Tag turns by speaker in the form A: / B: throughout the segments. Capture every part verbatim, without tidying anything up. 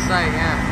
A: site, yeah.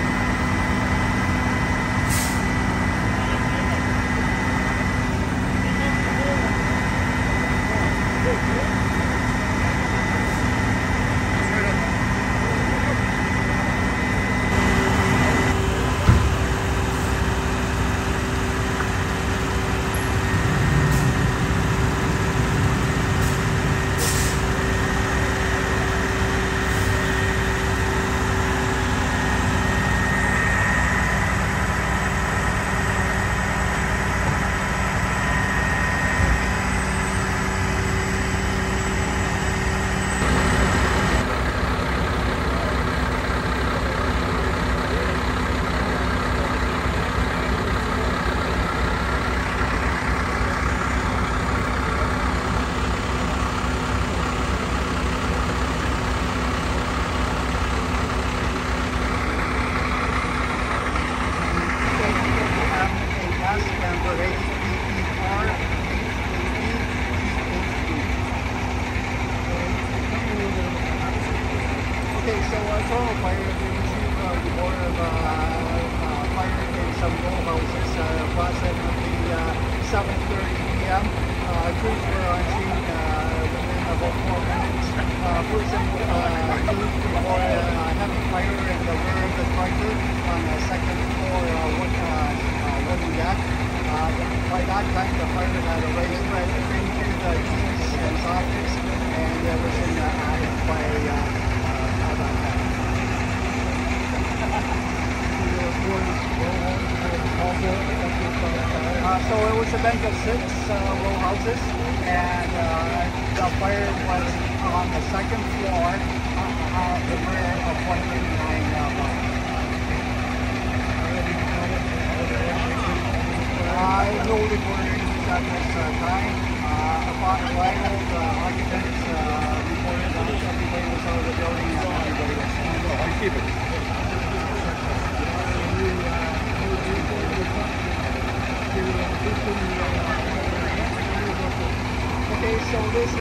B: seven thirty p m Uh, crews were on scene uh, within about four minutes. Uh, person uh, moved for a uh, heavy fire in the rear of the tractor on the second floor uh, wood, uh, uh, wooden deck. Uh, by that time, the fire had already spread into the units and sockets, and it was in the attic by uh, uh, that time. Uh, so it was a bank of six uh, row houses, and uh, the fire was on the second floor uh, of the rear of one thirty-nine uh, block. I no reported at this uh, time. Uh, upon arrival, the occupants uh, reported that everybody was out of the building and everybody was.